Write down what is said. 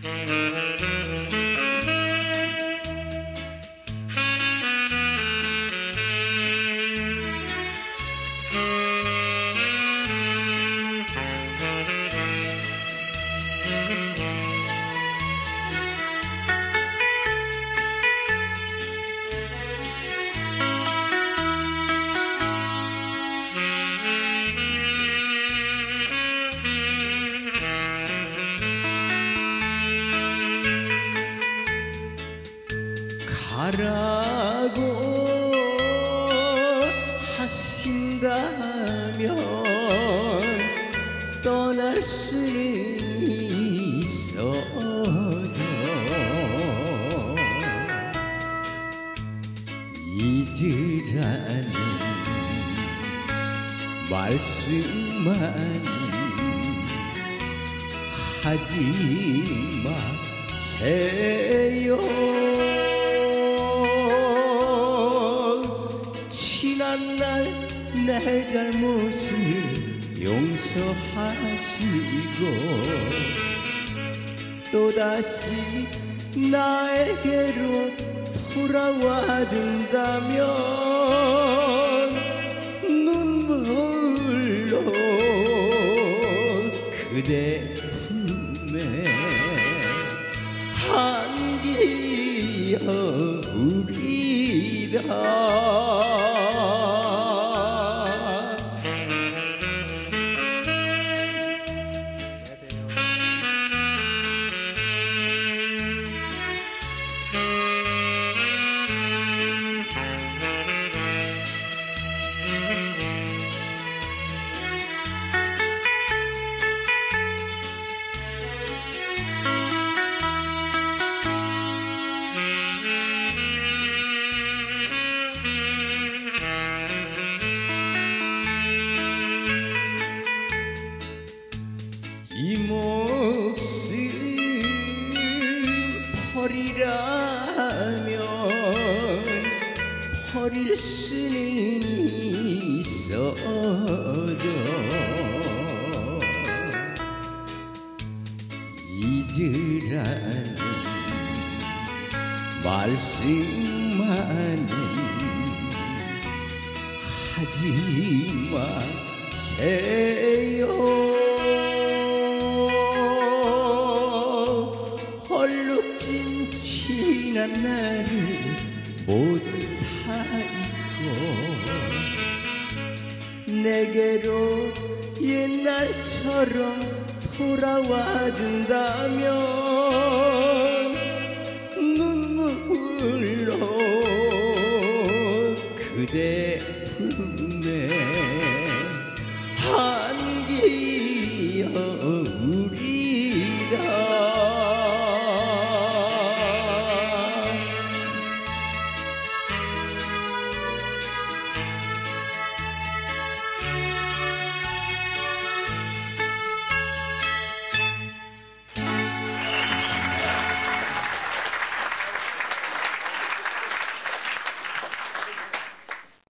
가라고 하신다면 떠날 수는 있어도 잊으라는 말씀만 하지 마세요. 지난날 내 잘못을 용서하시고 또다시 나에게로 돌아와 준다면 눈물로 그대 품에 안기어 우리라. 이 몫을 버리라면 버릴 수는 있어도 잊으라는 말씀만은 하지 마세요. 얼룩진 지난 날을 모두 다 잊고 내게로 옛날처럼 돌아와 준다면 눈물로 그대 품에